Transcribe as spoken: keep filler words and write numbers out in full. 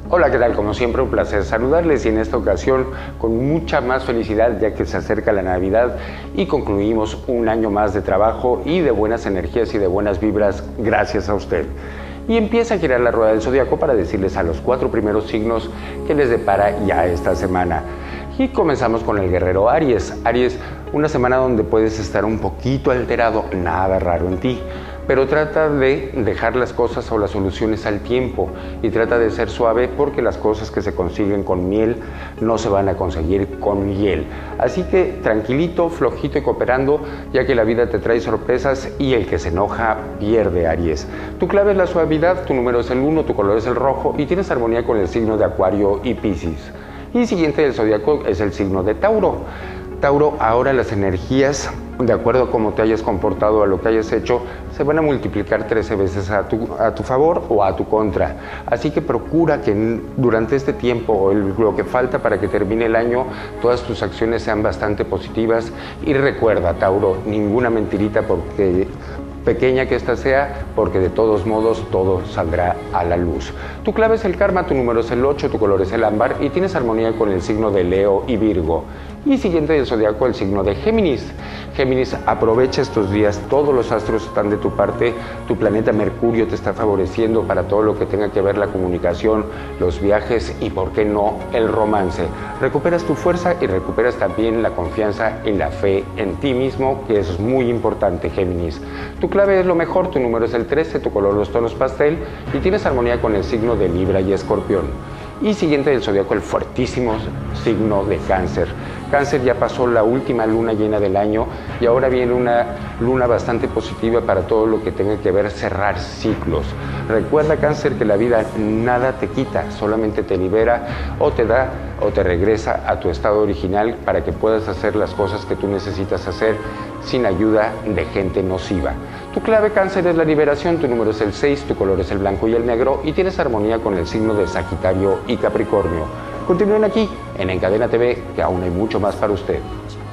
Hola, ¿qué tal? Como siempre, un placer saludarles y en esta ocasión con mucha más felicidad ya que se acerca la Navidad y concluimos un año más de trabajo y de buenas energías y de buenas vibras gracias a usted. Y empieza a girar la rueda del zodiaco para decirles a los cuatro primeros signos que les depara ya esta semana. Y comenzamos con el guerrero Aries. Aries, una semana donde puedes estar un poquito alterado, nada raro en ti, pero trata de dejar las cosas o las soluciones al tiempo y trata de ser suave porque las cosas que se consiguen con miel no se van a conseguir con hiel. Así que tranquilito, flojito y cooperando, ya que la vida te trae sorpresas y el que se enoja pierde, Aries. Tu clave es la suavidad, tu número es el uno, tu color es el rojo y tienes armonía con el signo de Acuario y Piscis. Y siguiente del zodiaco es el signo de Tauro. Tauro, ahora las energías, de acuerdo a cómo te hayas comportado, a lo que hayas hecho, se van a multiplicar trece veces a tu, a tu favor o a tu contra. Así que procura que durante este tiempo o el, lo que falta para que termine el año, todas tus acciones sean bastante positivas. Y recuerda, Tauro, ninguna mentirita porque... pequeña que ésta sea, porque de todos modos todo saldrá a la luz. Tu clave es el karma, tu número es el ocho, tu color es el ámbar y tienes armonía con el signo de Leo y Virgo. Y siguiente del zodiaco, el signo de Géminis. Géminis, aprovecha estos días, todos los astros están de tu parte, tu planeta Mercurio te está favoreciendo para todo lo que tenga que ver la comunicación, los viajes y, por qué no, el romance. Recuperas tu fuerza y recuperas también la confianza y la fe en ti mismo, que es muy importante, Géminis. Tu clave es lo mejor, tu número es el trece, tu color los tonos pastel y tienes armonía con el signo de Libra y Escorpión. Y siguiente del zodiaco, el fuertísimo signo de Cáncer. Cáncer, ya pasó la última luna llena del año y ahora viene una luna bastante positiva para todo lo que tenga que ver cerrar ciclos. Recuerda, Cáncer, que la vida nada te quita, solamente te libera o te da o te regresa a tu estado original para que puedas hacer las cosas que tú necesitas hacer sin ayuda de gente nociva. Tu clave, Cáncer, es la liberación, tu número es el seis, tu color es el blanco y el negro y tienes armonía con el signo de Sagitario y Capricornio. Continúen aquí en Encadena T V, que aún hay mucho más para usted.